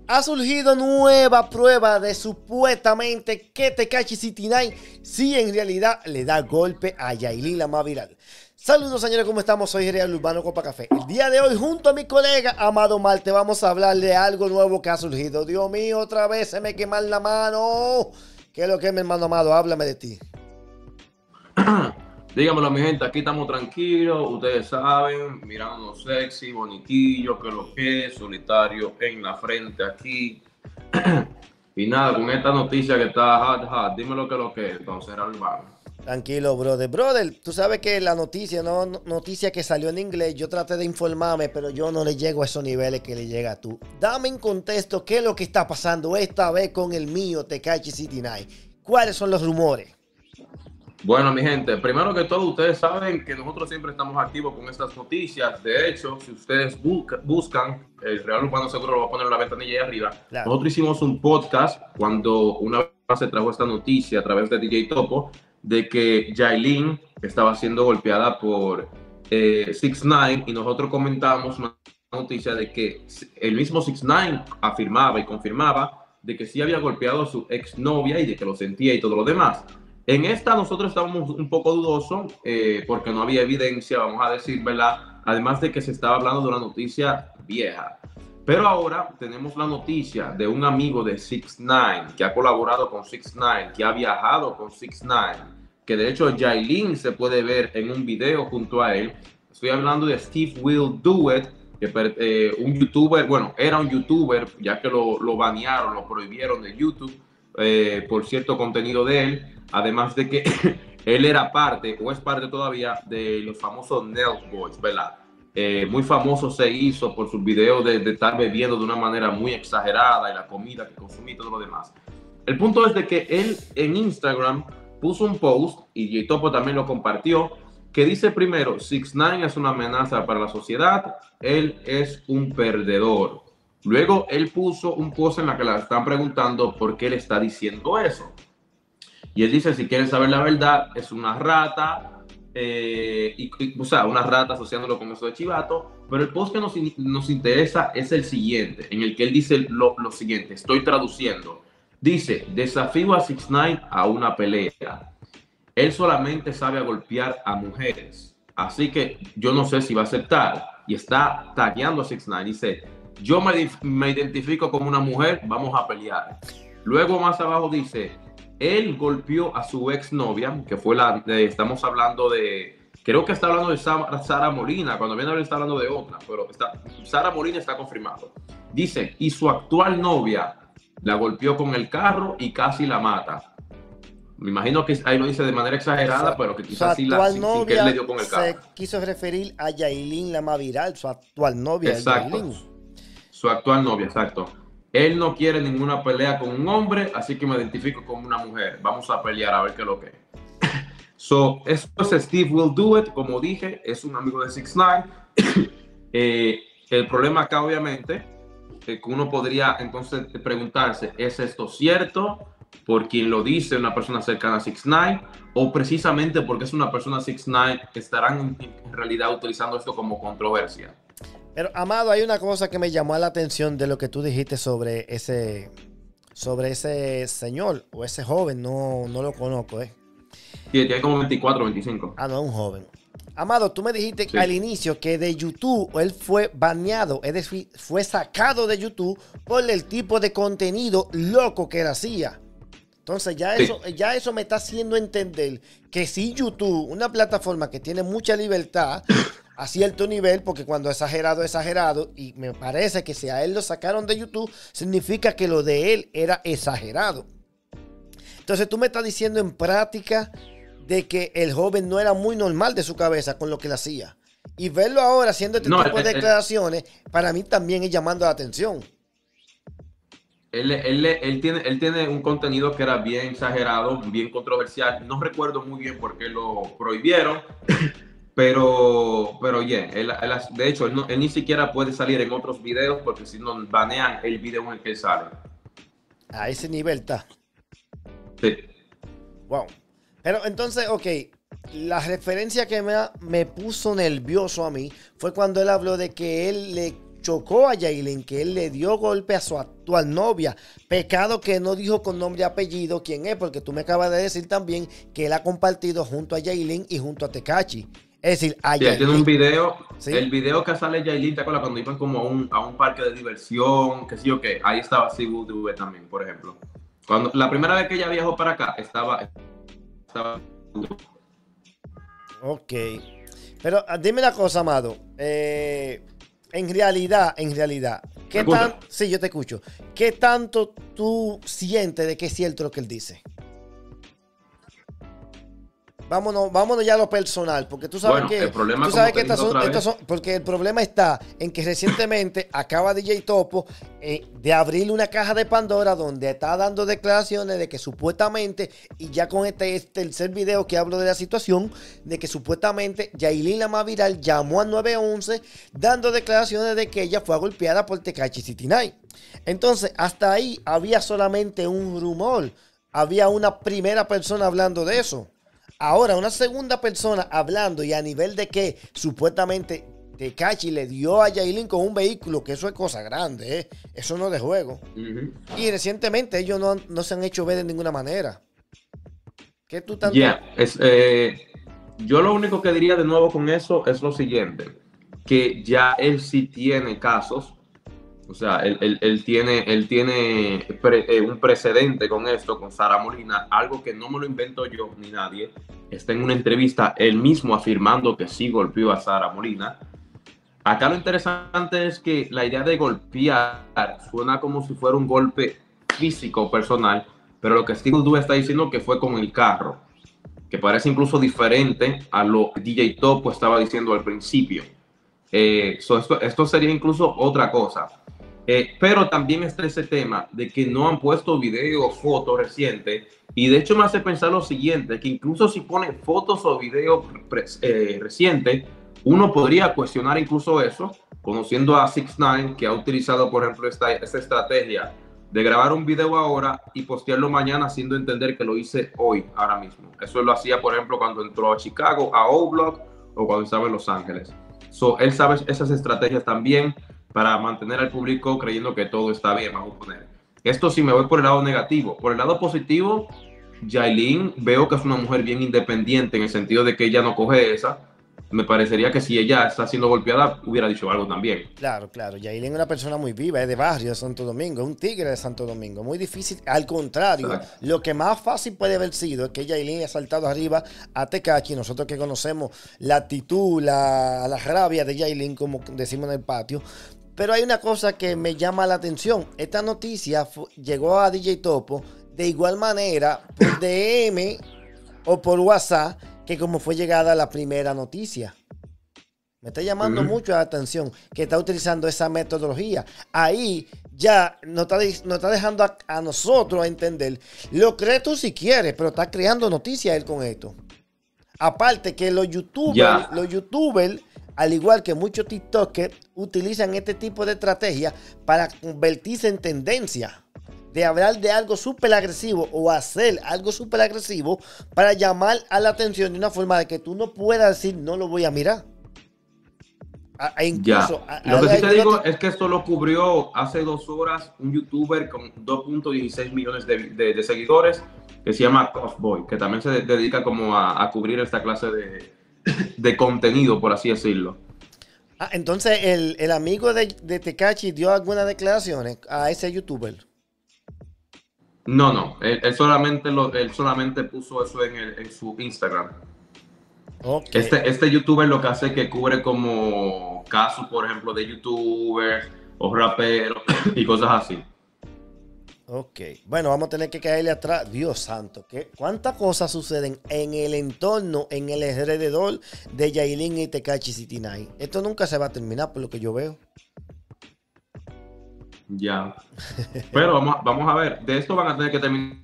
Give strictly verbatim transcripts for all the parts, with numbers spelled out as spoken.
Ha surgido nueva prueba de supuestamente que Tekashi sesenta y nueve sí en realidad le da golpe a Yailin, la más viral. Saludos señores, ¿cómo estamos? Soy Real Urbano Copa Café. El día de hoy junto a mi colega Amado Marte vamos a hablar de algo nuevo que ha surgido. Dios mío, otra vez se me quema la mano. ¿Qué es lo que es, mi hermano Amado? Háblame de ti. Dígamelo, mi gente, aquí estamos tranquilos, ustedes saben, mirándonos sexy, bonitillo, que lo que es, solitario en la frente aquí. Y nada, con esta noticia que está hot, hot, dime lo que lo que es, entonces, Urbano. Tranquilo, brother. Brother, tú sabes que la noticia, no noticia que salió en inglés, yo traté de informarme, pero yo no le llego a esos niveles que le llega a tú. Dame en contexto qué es lo que está pasando esta vez con el mío, Tekashi sesenta y nueve. ¿Cuáles son los rumores? Bueno, mi gente, primero que todo, ustedes saben que nosotros siempre estamos activos con estas noticias. De hecho, si ustedes busca, buscan, el Real Urbano seguro lo va a poner en la ventanilla ahí arriba. Claro. Nosotros hicimos un podcast cuando una vez se trajo esta noticia a través de D J Topo de que Yailin estaba siendo golpeada por eh, sesenta y nueve y nosotros comentamos una noticia de que el mismo sesenta y nueve afirmaba y confirmaba de que sí había golpeado a su exnovia y de que lo sentía y todo lo demás. En esta nosotros estábamos un poco dudosos eh, porque no había evidencia, vamos a decir, ¿verdad? Además de que se estaba hablando de una noticia vieja. Pero ahora tenemos la noticia de un amigo de sesenta y nueve que ha colaborado con sesenta y nueve, que ha viajado con sesenta y nueve, que de hecho Yailin se puede ver en un video junto a él. Estoy hablando de Steve Will Do It, que eh, un youtuber, bueno, era un youtuber, ya que lo, lo banearon, lo prohibieron de YouTube eh, por cierto contenido de él. Además de que él era parte, o es parte todavía, de los famosos Nelk Boys, ¿verdad? Eh, muy famoso se hizo por sus videos de, de estar bebiendo de una manera muy exagerada y la comida que consumía y todo lo demás. El punto es de que él en Instagram puso un post, y J Topo también lo compartió, que dice primero, sesenta y nueve es una amenaza para la sociedad, él es un perdedor. Luego él puso un post en la que le están preguntando por qué él está diciendo eso. Y él dice, si quieren saber la verdad, es una rata, eh, y, y, o sea, una rata asociándolo con eso de chivato. Pero el post que nos, nos interesa es el siguiente, en el que él dice lo, lo siguiente, estoy traduciendo. Dice, desafío a sesenta y nueve a una pelea. Él solamente sabe a golpear a mujeres. Así que yo no sé si va a aceptar. Y está tagueando a sesenta y nueve. Dice, yo me, me identifico como una mujer, vamos a pelear. Luego más abajo dice, él golpeó a su exnovia, que fue la, de, estamos hablando de, creo que está hablando de Sara Molina, cuando viene a ver está hablando de otra, pero está, Sara Molina está confirmado. Dice, y su actual novia la golpeó con el carro y casi la mata. Me imagino que ahí lo dice de manera exagerada, su, pero que quizás sí la, sin, sin que él le dio con el carro. Se quiso referir a Yailin, la más viral, su actual novia. Exacto. Yailin. Su actual novia, exacto. Él no quiere ninguna pelea con un hombre, así que me identifico como una mujer. Vamos a pelear a ver qué es lo que es. So, eso es Steve Will Do It, como dije, es un amigo de sesenta y nueve. eh, el problema acá, obviamente, es que uno podría entonces preguntarse, ¿es esto cierto? ¿Por quien lo dice una persona cercana a sesenta y nueve? ¿O precisamente porque es una persona sesenta y nueve que estarán en realidad utilizando esto como controversia? Pero, Amado, hay una cosa que me llamó la atención de lo que tú dijiste sobre ese, sobre ese señor o ese joven. No, no lo conozco, ¿eh? Sí, tiene como veinticuatro, veinticinco. Ah, no, un joven. Amado, tú me dijiste sí. al inicio que de YouTube él fue baneado, es decir, fue sacado de YouTube por el tipo de contenido loco que él hacía. Entonces ya eso, sí. ya eso me está haciendo entender que si YouTube, una plataforma que tiene mucha libertad a cierto nivel, porque cuando exagerado, exagerado, y me parece que si a él lo sacaron de YouTube, significa que lo de él era exagerado. Entonces tú me estás diciendo en práctica de que el joven no era muy normal de su cabeza con lo que él hacía. Y verlo ahora haciendo este no, tipo de declaraciones, para mí también es llamando la atención. Él, él, él, tiene, él tiene un contenido que era bien exagerado, bien controversial. No recuerdo muy bien por qué lo prohibieron. Pero, pero yeah, él, él, de hecho, él, no, él ni siquiera puede salir en otros videos porque si no banean el video en el que él sale. A ese nivel está. Sí. Wow. Pero entonces, ok, la referencia que me, me puso nervioso a mí fue cuando él habló de que él le chocó a Yailin, que él le dio golpe a su actual novia. Pecado que no dijo con nombre y apellido quién es, porque tú me acabas de decir también que él ha compartido junto a Yailin y junto a Tekashi. Es decir, a sí, él tiene un video, ¿sí? El video que sale Yailin, ¿te acuerdas? Cuando iban como a un, a un parque de diversión, que sí o qué, ahí estaba Sibu Dube también, por ejemplo. Cuando la primera vez que ella viajó para acá, estaba... estaba... Ok. Pero dime una cosa, Amado. Eh, en realidad, en realidad, ¿qué tan... Sí, yo te escucho. ¿Qué tanto tú sientes de que es cierto lo que él dice? Vámonos, vámonos ya a lo personal, porque tú sabes bueno, que, el problema, tú sabes que estas son, estas son, porque el problema está en que recientemente acaba D J Topo eh, de abrir una caja de Pandora donde está dando declaraciones de que supuestamente, y ya con este, este tercer video que hablo de la situación, de que supuestamente Yailin, la más viral, llamó al nueve once dando declaraciones de que ella fue golpeada por Tekashi sesenta y nueve. Entonces, hasta ahí había solamente un rumor, había una primera persona hablando de eso. Ahora, una segunda persona hablando y a nivel de que supuestamente Tekashi le dio a Yailin con un vehículo, que eso es cosa grande, ¿eh? Eso no es de juego. Uh-huh. Y recientemente ellos no, no se han hecho ver de ninguna manera. ¿Qué tú tanto? Yeah, es, eh, yo lo único que diría de nuevo con eso es lo siguiente, que ya él sí tiene casos. O sea, él, él, él tiene, él tiene pre, eh, un precedente con esto, con Sara Molina, algo que no me lo invento yo ni nadie. Está en una entrevista él mismo afirmando que sí golpeó a Sara Molina. Acá lo interesante es que la idea de golpear suena como si fuera un golpe físico personal, pero lo que Steve Dube está diciendo que fue con el carro, que parece incluso diferente a lo que D J Topo estaba diciendo al principio. Eh, so esto, esto sería incluso otra cosa. Eh, pero también está ese tema de que no han puesto video o fotos recientes, y de hecho me hace pensar lo siguiente, que incluso si ponen fotos o videos eh, recientes, uno podría cuestionar incluso eso, conociendo a six nine, que ha utilizado por ejemplo esta, esta estrategia de grabar un video ahora y postearlo mañana, haciendo entender que lo hice hoy, ahora mismo. Eso lo hacía por ejemplo cuando entró a Chicago, a O-Block, o cuando estaba en Los Ángeles. So, él sabe esas estrategias también para mantener al público creyendo que todo está bien, vamos a poner. Esto sí me voy por el lado negativo. Por el lado positivo, Yailin veo que es una mujer bien independiente en el sentido de que ella no coge esa. Me parecería que si ella está siendo golpeada, hubiera dicho algo también. Claro, claro. Yailin es una persona muy viva, es de barrio de Santo Domingo, es un tigre de Santo Domingo. Muy difícil, al contrario. Exacto. Lo que más fácil puede haber sido es que Yailin haya saltado arriba a Tekashi. Nosotros que conocemos la actitud, la, la rabia de Yailin, como decimos en el patio. Pero hay una cosa que me llama la atención. Esta noticia llegó a D J Topo de igual manera por D M o por WhatsApp que como fue llegada la primera noticia. Me está llamando uh-huh. mucho la atención que está utilizando esa metodología. Ahí ya nos está, nos está dejando a, a nosotros a entender. Lo crees tú si quieres, pero está creando noticias él con esto. Aparte que los youtubers, yeah. los youtubers, al igual que muchos TikTokers, utilizan este tipo de estrategia para convertirse en tendencia. De hablar de algo súper agresivo o hacer algo súper agresivo para llamar a la atención de una forma de que tú no puedas decir no lo voy a mirar. A, incluso, a, lo que sí te digo es que esto lo cubrió hace dos horas un youtuber con dos punto dieciséis millones de, de, de seguidores que se llama Cosboy, que también se dedica como a, a cubrir esta clase de, de contenido, por así decirlo. Ah, entonces el, el amigo de, de Tekashi dio algunas declaraciones a ese youtuber. No, no, él, él, solamente, lo, él solamente puso eso en, el, en su Instagram. Okay. Este, este youtuber lo que hace es que cubre como casos, por ejemplo, de youtubers o raperos y cosas así. Ok, bueno, vamos a tener que caerle atrás. Dios santo, ¿qué? ¿Cuántas cosas suceden en el entorno, en el alrededor de Yailin y Tekashi sesenta y nueve? Esto nunca se va a terminar por lo que yo veo. Ya. Pero vamos, vamos a ver, de esto van a tener que terminar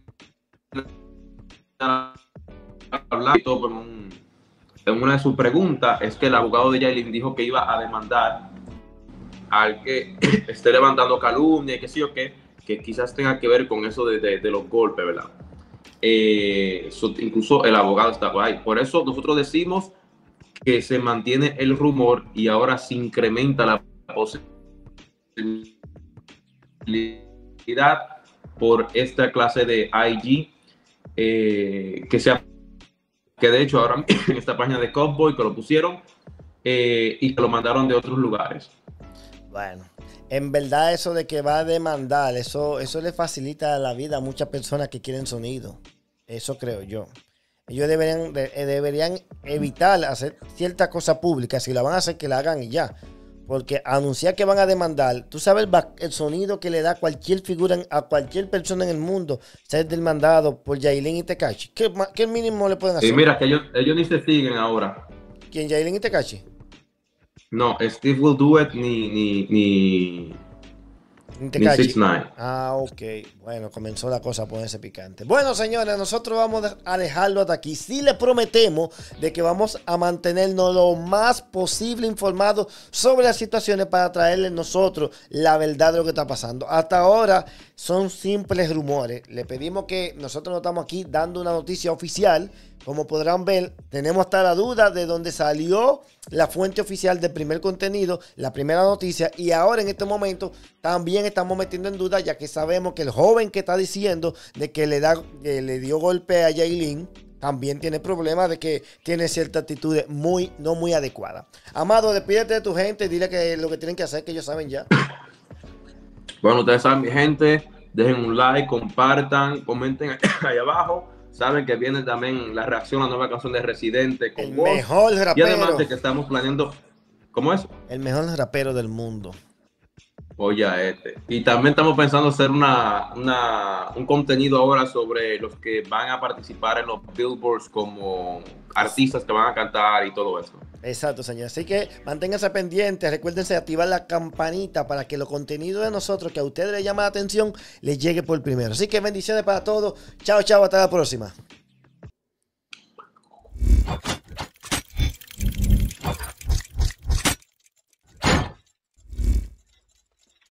hablando por un, en una de sus preguntas. Es que el abogado de Yailin dijo que iba a demandar al que esté levantando calumnia y que sí o qué, que quizás tenga que ver con eso de, de, de los golpes, ¿verdad? Eh, so, incluso el abogado está ahí. Por eso nosotros decimos que se mantiene el rumor y ahora se incrementa la posibilidad por esta clase de I G eh, que sea que de hecho ahora en esta página de Cowboy que lo pusieron eh, y que lo mandaron de otros lugares. Bueno, en verdad eso de que va a demandar, eso, eso le facilita la vida a muchas personas que quieren sonido. Eso creo yo. Ellos deberían, de, deberían evitar hacer cierta cosa pública. Si la van a hacer, que la hagan y ya. Porque anunciar que van a demandar, tú sabes el, el sonido que le da cualquier figura a cualquier persona en el mundo, ser demandado por Yailin y Tekashi. ¿Qué, ¿Qué mínimo le pueden hacer? Y mira, que ellos, ellos ni se siguen ahora. ¿Quién, Yailin y Tekashi? No, Steve Will Do It ni... ni, ni... seis nueve. Ah, ok. Bueno, comenzó la cosa a ponerse picante. Bueno, señores, nosotros vamos a dejarlo hasta aquí. Sí les prometemos de que vamos a mantenernos lo más posible informados sobre las situaciones para traerles nosotros la verdad de lo que está pasando. Hasta ahora son simples rumores. Le pedimos que nosotros no estamos aquí dando una noticia oficial. Como podrán ver, tenemos hasta la duda de dónde salió la fuente oficial del primer contenido, la primera noticia, y ahora en este momento también estamos metiendo en duda, ya que sabemos que el joven que está diciendo de que le, da, que le dio golpe a Yailin también tiene problemas de que tiene cierta actitud muy, no muy adecuada. Amado, despídete de tu gente, dile que lo que tienen que hacer, que ellos saben ya. Bueno, ustedes saben, mi gente, dejen un like, compartan, comenten ahí abajo. Saben que viene también la reacción a la nueva canción de Residente con el Woz, mejor rapero. Y además de que estamos planeando, ¿cómo es? El mejor rapero del mundo. Oye, este. Y también estamos pensando hacer una, una, un contenido ahora sobre los que van a participar en los Billboards como artistas que van a cantar y todo eso. Exacto, señor. Así que manténganse pendientes. Recuérdense de activar la campanita para que los contenidos de nosotros que a ustedes les llama la atención les llegue por primero. Así que bendiciones para todos. Chao, chao. Hasta la próxima.